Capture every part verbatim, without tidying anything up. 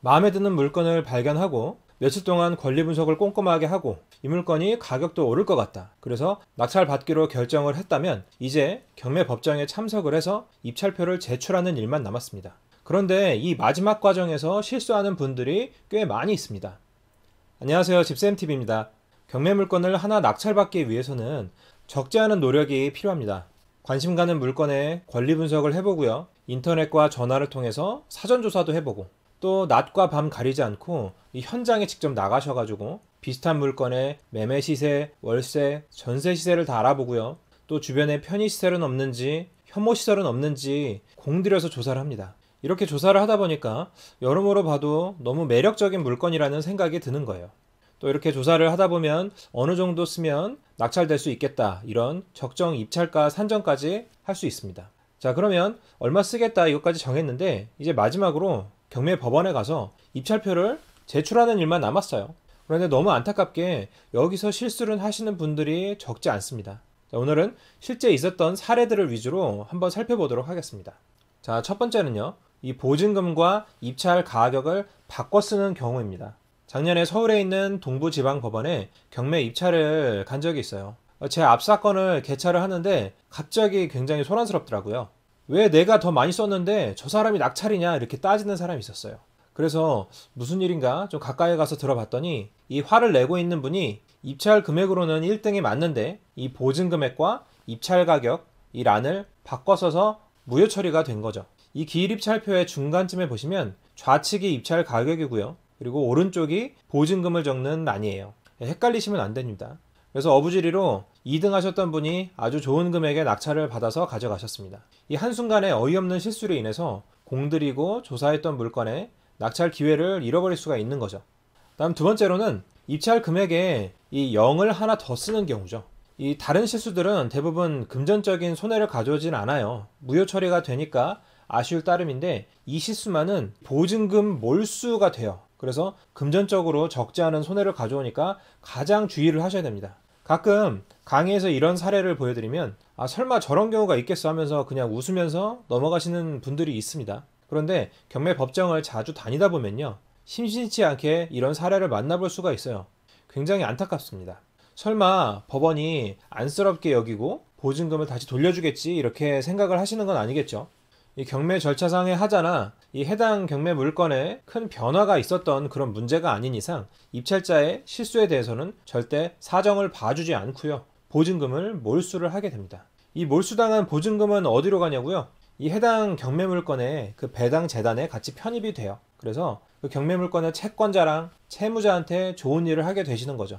마음에 드는 물건을 발견하고 며칠 동안 권리 분석을 꼼꼼하게 하고 이 물건이 가격도 오를 것 같다. 그래서 낙찰 받기로 결정을 했다면 이제 경매 법정에 참석을 해서 입찰표를 제출하는 일만 남았습니다. 그런데 이 마지막 과정에서 실수하는 분들이 꽤 많이 있습니다. 안녕하세요, 집샘티비입니다. 경매 물건을 하나 낙찰받기 위해서는 적지 않은 노력이 필요합니다. 관심 가는 물건의 권리 분석을 해보고요. 인터넷과 전화를 통해서 사전조사도 해보고 또 낮과 밤 가리지 않고 이 현장에 직접 나가셔가지고 비슷한 물건의 매매 시세, 월세, 전세 시세를 다 알아보고요. 또 주변에 편의 시설은 없는지, 혐오 시설은 없는지 공들여서 조사를 합니다. 이렇게 조사를 하다 보니까 여러모로 봐도 너무 매력적인 물건이라는 생각이 드는 거예요. 또 이렇게 조사를 하다 보면 어느 정도 쓰면 낙찰될 수 있겠다, 이런 적정 입찰가 산정까지 할 수 있습니다. 자, 그러면 얼마 쓰겠다 이것까지 정했는데 이제 마지막으로 경매 법원에 가서 입찰표를 제출하는 일만 남았어요. 그런데 너무 안타깝게 여기서 실수를 하시는 분들이 적지 않습니다. 자, 오늘은 실제 있었던 사례들을 위주로 한번 살펴보도록 하겠습니다. 자, 첫 번째는요, 이 보증금과 입찰 가격을 바꿔 쓰는 경우입니다. 작년에 서울에 있는 동부지방법원에 경매 입찰을 간 적이 있어요. 제 앞 사건을 개찰을 하는데 갑자기 굉장히 소란스럽더라고요. 왜 내가 더 많이 썼는데 저 사람이 낙찰이냐, 이렇게 따지는 사람이 있었어요. 그래서 무슨 일인가 좀 가까이 가서 들어봤더니 이 화를 내고 있는 분이 입찰 금액으로는 일 등이 맞는데 이 보증 금액과 입찰 가격 이 란을 바꿔 써서 무효 처리가 된 거죠. 이 기일 입찰표의 중간쯤에 보시면 좌측이 입찰 가격이고요. 그리고 오른쪽이 보증금을 적는 란이에요. 헷갈리시면 안 됩니다. 그래서 어부지리로 이 등 하셨던 분이 아주 좋은 금액의 낙찰을 받아서 가져가셨습니다. 이 한순간에 어이없는 실수로 인해서 공들이고 조사했던 물건에 낙찰 기회를 잃어버릴 수가 있는 거죠. 다음 두 번째로는 입찰 금액에 이 영을 하나 더 쓰는 경우죠. 이 다른 실수들은 대부분 금전적인 손해를 가져오진 않아요. 무효 처리가 되니까 아쉬울 따름인데 이 실수만은 보증금 몰수가 돼요. 그래서 금전적으로 적지 않은 손해를 가져오니까 가장 주의를 하셔야 됩니다. 가끔 강의에서 이런 사례를 보여드리면 아, 설마 저런 경우가 있겠어 하면서 그냥 웃으면서 넘어가시는 분들이 있습니다. 그런데 경매 법정을 자주 다니다 보면요, 심심치 않게 이런 사례를 만나볼 수가 있어요. 굉장히 안타깝습니다. 설마 법원이 안쓰럽게 여기고 보증금을 다시 돌려주겠지, 이렇게 생각을 하시는 건 아니겠죠. 이 경매 절차상의 하자나 이 해당 경매 물건에 큰 변화가 있었던 그런 문제가 아닌 이상 입찰자의 실수에 대해서는 절대 사정을 봐주지 않고요, 보증금을 몰수를 하게 됩니다. 이 몰수당한 보증금은 어디로 가냐고요? 이 해당 경매 물건의 그 배당 재단에 같이 편입이 돼요. 그래서 그 경매 물건의 채권자랑 채무자한테 좋은 일을 하게 되시는 거죠.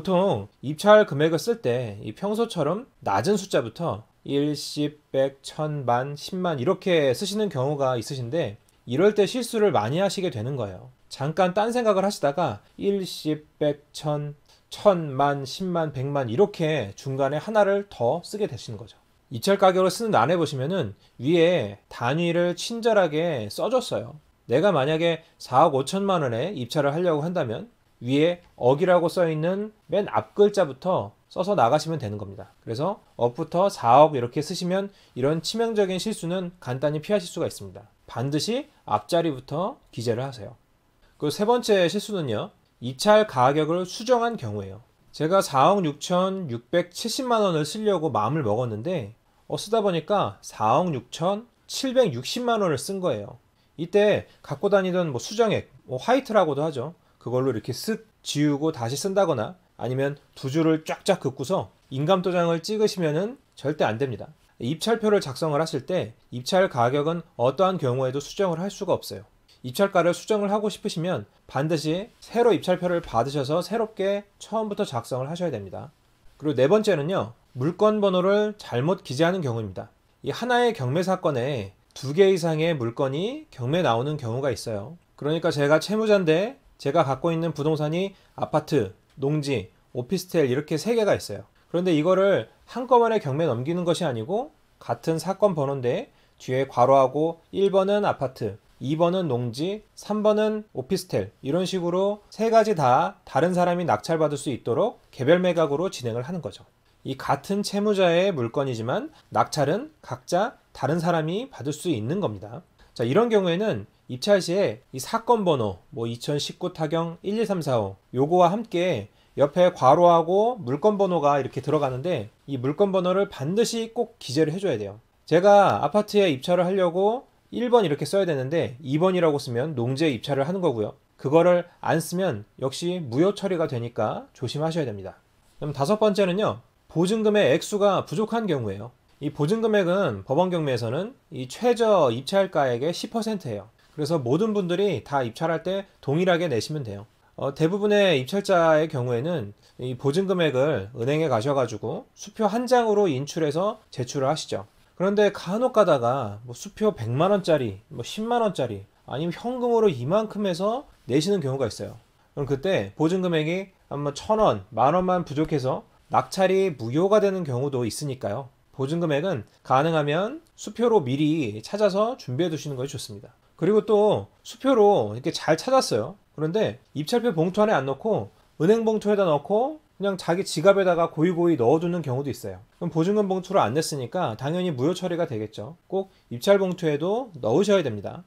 보통 입찰 금액을 쓸 때 이 평소처럼 낮은 숫자부터 일, 십, 백, 천, 만, 십만 이렇게 쓰시는 경우가 있으신데 이럴 때 실수를 많이 하시게 되는 거예요. 잠깐 딴 생각을 하시다가 일, 십, 백, 천, 천, 만, 십만, 백만 이렇게 중간에 하나를 더 쓰게 되시는 거죠. 입찰 가격을 쓰는 란에 보시면은 위에 단위를 친절하게 써줬어요. 내가 만약에 사억 오천만 원에 입찰을 하려고 한다면 위에 억이라고 써있는 맨 앞 글자부터 써서 나가시면 되는 겁니다. 그래서 억부터 사억 이렇게 쓰시면 이런 치명적인 실수는 간단히 피하실 수가 있습니다. 반드시 앞자리부터 기재를 하세요. 그 세 번째 실수는요, 입찰 가격을 수정한 경우예요. 제가 사억 육천육백칠십만 원을 쓰려고 마음을 먹었는데 어, 쓰다 보니까 사억 육천칠백육십만 원을 쓴 거예요. 이때 갖고 다니던 뭐 수정액, 뭐 화이트라고도 하죠. 그걸로 이렇게 쓱 지우고 다시 쓴다거나 아니면 두 줄을 쫙쫙 긋고서 인감도장을 찍으시면은 절대 안 됩니다. 입찰표를 작성을 하실 때 입찰 가격은 어떠한 경우에도 수정을 할 수가 없어요. 입찰가를 수정을 하고 싶으시면 반드시 새로 입찰표를 받으셔서 새롭게 처음부터 작성을 하셔야 됩니다. 그리고 네 번째는요, 물건 번호를 잘못 기재하는 경우입니다. 이 하나의 경매 사건에 두 개 이상의 물건이 경매 나오는 경우가 있어요. 그러니까 제가 채무자인데 제가 갖고 있는 부동산이 아파트, 농지, 오피스텔 이렇게 세 개가 있어요. 그런데 이거를 한꺼번에 경매 넘기는 것이 아니고 같은 사건 번호인데 뒤에 괄호하고 일 번은 아파트, 이 번은 농지, 삼 번은 오피스텔 이런 식으로 세 가지 다 다른 사람이 낙찰받을 수 있도록 개별 매각으로 진행을 하는 거죠. 이 같은 채무자의 물건이지만 낙찰은 각자 다른 사람이 받을 수 있는 겁니다. 자, 이런 경우에는 입찰 시에 이 사건 번호 뭐 이천십구 타경 일이삼사오 요거와 함께 옆에 괄호하고 물건 번호가 이렇게 들어가는데 이 물건 번호를 반드시 꼭 기재를 해줘야 돼요. 제가 아파트에 입찰을 하려고 일 번 이렇게 써야 되는데 이 번이라고 쓰면 농지에 입찰을 하는 거고요. 그거를 안 쓰면 역시 무효 처리가 되니까 조심하셔야 됩니다. 그럼 다섯 번째는요, 보증금의 액수가 부족한 경우예요. 이 보증금액은 법원 경매에서는 이 최저 입찰가액의 십 퍼센트예요. 그래서 모든 분들이 다 입찰할 때 동일하게 내시면 돼요. 어, 대부분의 입찰자의 경우에는 이 보증금액을 은행에 가셔가지고 수표 한 장으로 인출해서 제출을 하시죠. 그런데 간혹 가다가 뭐 수표 백만 원짜리, 뭐 십만 원짜리, 아니면 현금으로 이만큼 해서 내시는 경우가 있어요. 그럼 그때 보증금액이 아마 천 원, 만 원만 부족해서 낙찰이 무효가 되는 경우도 있으니까요. 보증금액은 가능하면 수표로 미리 찾아서 준비해 두시는 것이 좋습니다. 그리고 또 수표로 이렇게 잘 찾았어요. 그런데 입찰표 봉투 안에 안 넣고 은행 봉투에다 넣고 그냥 자기 지갑에다가 고이고이 넣어두는 경우도 있어요. 그럼 보증금 봉투를 안 냈으니까 당연히 무효 처리가 되겠죠. 꼭 입찰 봉투에도 넣으셔야 됩니다.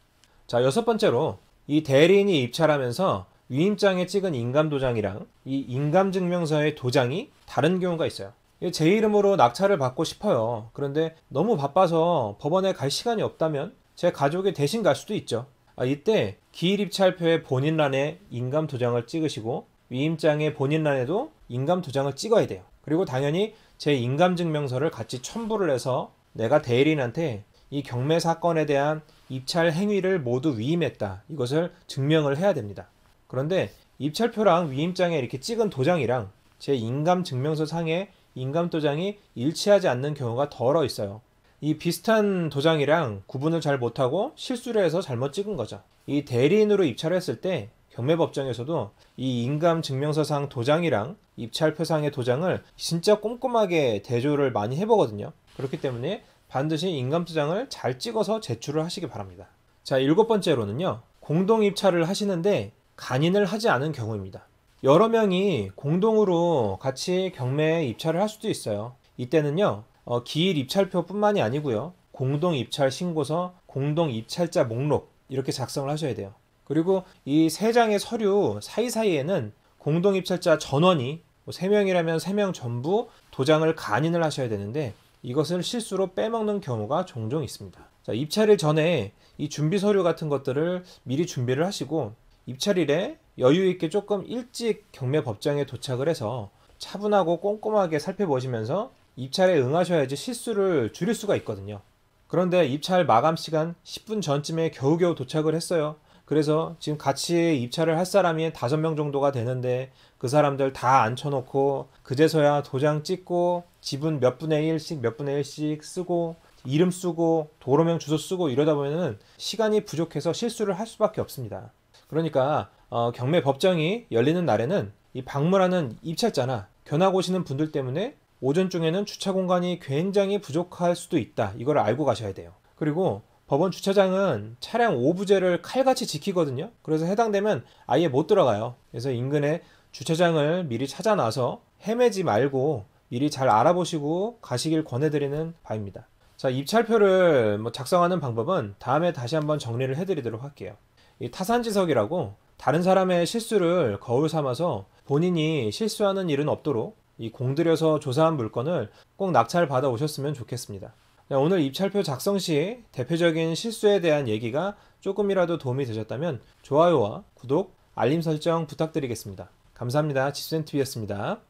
자, 여섯 번째로 이 대리인이 입찰하면서 위임장에 찍은 인감도장이랑 이 인감증명서의 도장이 다른 경우가 있어요. 제 이름으로 낙찰을 받고 싶어요. 그런데 너무 바빠서 법원에 갈 시간이 없다면 제 가족이 대신 갈 수도 있죠. 아, 이때 기일입찰표의 본인란에 인감도장을 찍으시고 위임장의 본인란에도 인감도장을 찍어야 돼요. 그리고 당연히 제 인감증명서를 같이 첨부를 해서 내가 대리인한테 이 경매 사건에 대한 입찰 행위를 모두 위임했다, 이것을 증명을 해야 됩니다. 그런데 입찰표랑 위임장에 이렇게 찍은 도장이랑 제 인감증명서 상의 인감도장이 일치하지 않는 경우가 덜어 있어요. 이 비슷한 도장이랑 구분을 잘 못하고 실수를 해서 잘못 찍은 거죠. 이 대리인으로 입찰했을 때 경매법정에서도 이 인감증명서상 도장이랑 입찰표상의 도장을 진짜 꼼꼼하게 대조를 많이 해보거든요. 그렇기 때문에 반드시 인감도장을 잘 찍어서 제출을 하시기 바랍니다. 자, 일곱 번째로는요, 공동입찰을 하시는데 간인을 하지 않은 경우입니다. 여러 명이 공동으로 같이 경매에 입찰을 할 수도 있어요. 이때는요, 어, 기일 입찰표 뿐만이 아니고요, 공동 입찰 신고서, 공동 입찰자 목록 이렇게 작성을 하셔야 돼요. 그리고 이 세 장의 서류 사이사이에는 공동 입찰자 전원이 뭐 세 명이라면 세 명 전부 도장을 간인을 하셔야 되는데 이것을 실수로 빼먹는 경우가 종종 있습니다. 자, 입찰일 전에 이 준비 서류 같은 것들을 미리 준비를 하시고 입찰일에 여유 있게 조금 일찍 경매 법정에 도착을 해서 차분하고 꼼꼼하게 살펴보시면서 입찰에 응하셔야지 실수를 줄일 수가 있거든요. 그런데 입찰 마감 시간 십 분 전쯤에 겨우겨우 도착을 했어요. 그래서 지금 같이 입찰을 할 사람이 다섯 명 정도가 되는데 그 사람들 다 앉혀놓고 그제서야 도장 찍고 지분 몇 분의 일씩 몇 분의 일씩 쓰고 이름 쓰고 도로명 주소 쓰고 이러다 보면은 시간이 부족해서 실수를 할 수밖에 없습니다. 그러니까 어, 경매 법정이 열리는 날에는 이 방문하는 입찰자나 견학 오시는 분들 때문에 오전 중에는 주차 공간이 굉장히 부족할 수도 있다, 이걸 알고 가셔야 돼요. 그리고 법원 주차장은 차량 오부제를 칼같이 지키거든요. 그래서 해당되면 아예 못 들어가요. 그래서 인근에 주차장을 미리 찾아놔서 헤매지 말고 미리 잘 알아보시고 가시길 권해드리는 바입니다. 자, 입찰표를 뭐 작성하는 방법은 다음에 다시 한번 정리를 해드리도록 할게요. 이 타산지석이라고 다른 사람의 실수를 거울 삼아서 본인이 실수하는 일은 없도록 이 공들여서 조사한 물건을 꼭 낙찰 받아 오셨으면 좋겠습니다. 오늘 입찰표 작성 시 대표적인 실수에 대한 얘기가 조금이라도 도움이 되셨다면 좋아요와 구독, 알림 설정 부탁드리겠습니다. 감사합니다. 집센티비였습니다.